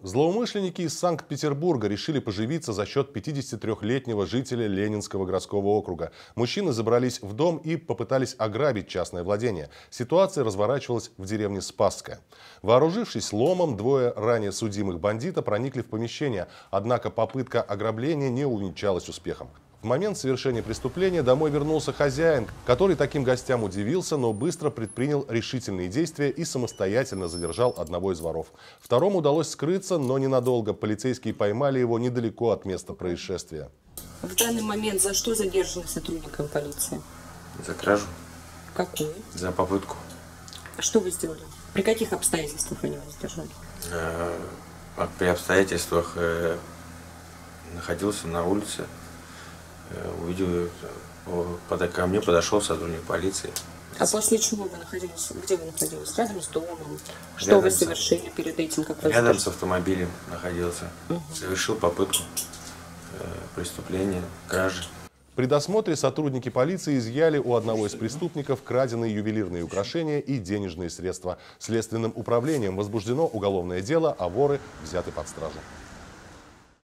Злоумышленники из Санкт-Петербурга решили поживиться за счет 53-летнего жителя Ленинского городского округа. Мужчины забрались в дом и попытались ограбить частное владение. Ситуация разворачивалась в деревне Спасская. Вооружившись ломом, двое ранее судимых бандита проникли в помещение, однако попытка ограбления не увенчалась успехом. В момент совершения преступления домой вернулся хозяин, который таким гостям удивился, но быстро предпринял решительные действия и самостоятельно задержал одного из воров. Второму удалось скрыться, но ненадолго. Полицейские поймали его недалеко от места происшествия. В данный момент за что задержаны сотрудниками полиции? За кражу. Какую? За попытку. А что вы сделали? При каких обстоятельствах они вас задержали? При обстоятельствах находился на улице. Увидел, ко мне подошел сотрудник полиции. А после чего вы находились? Где вы находились? Рядом с домом? Что вы совершили перед этим? Как вы рядом с автомобилем находился. Совершил попытку преступления, кражи. При досмотре сотрудники полиции изъяли у одного из преступников краденые ювелирные украшения и денежные средства. Следственным управлением возбуждено уголовное дело, а воры взяты под стражу.